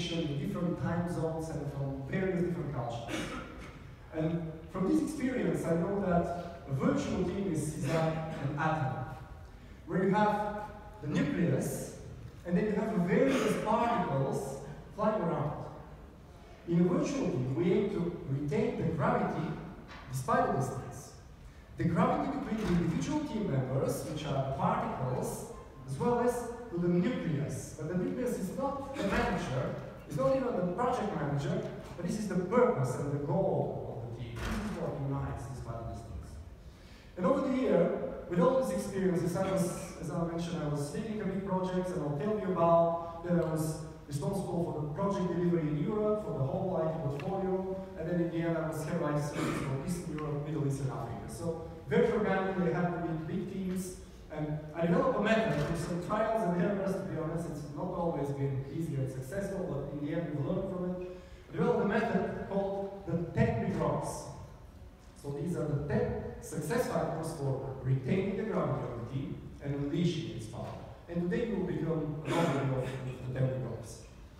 location, in different time zones, and from various different cultures. And from this experience, I know that a virtual team is like an atom, where you have the nucleus, and then you have various particles flying around. In a virtual team, we aim to retain the gravity despite the distance. The gravity between the individual team members, which are particles, as well as to the nucleus. But the nucleus is not the manager, it's not even the project manager, but this is the purpose and the goal of the team. This is what unites despite the distance. And over the year, with all these experiences, as I mentioned, I was leading a big projects, and I'll tell you about that I was responsible for the project delivery in Europe, for the whole IT portfolio, and then in the end I was head of IT service for Eastern Europe, Middle East, and Africa. So very organically, I had to meet big teams, and I developed a method with some trials and errors. To be honest, it's not always been easy and successful, but in the end we learned from it. I developed a method called the 10 big rocks. So these are the 10 success factors for retaining the gravity of the team and unleashing its power. And today we will become an overview of the 10 big rocks.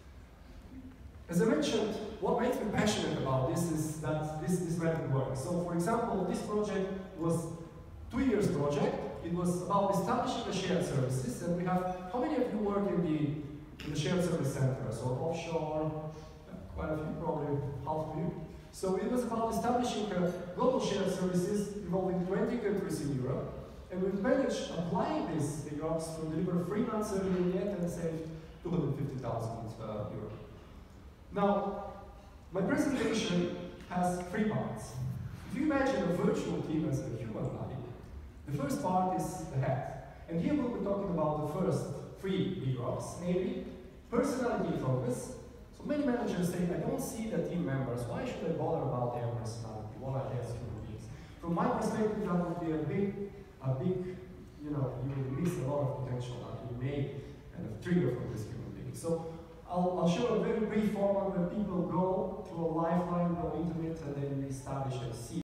As I mentioned, what makes me passionate about this is that this method works. So for example, this project was a 2 years project. It was about establishing the shared services, and we have, how many of you work in the shared service center? So offshore, quite a few, probably half of you. So it was about establishing global shared services involving 20 countries in Europe, and we've managed applying these big rocks to deliver 3 months early in the end and saved 250,000 euros. Now, my presentation has 3 parts. If you imagine a virtual team as a human body, the first part is the head. And here we'll be talking about the first 3 big rocks, namely personality focus. So many managers say, I don't see the team members, why should I bother about their personality? What are they as human beings? From my perspective, that would be a big, you will miss a lot of potential that you may kind of trigger from this human being. So I'll show a very brief format where people go through a lifeline, go into it, and then establish and see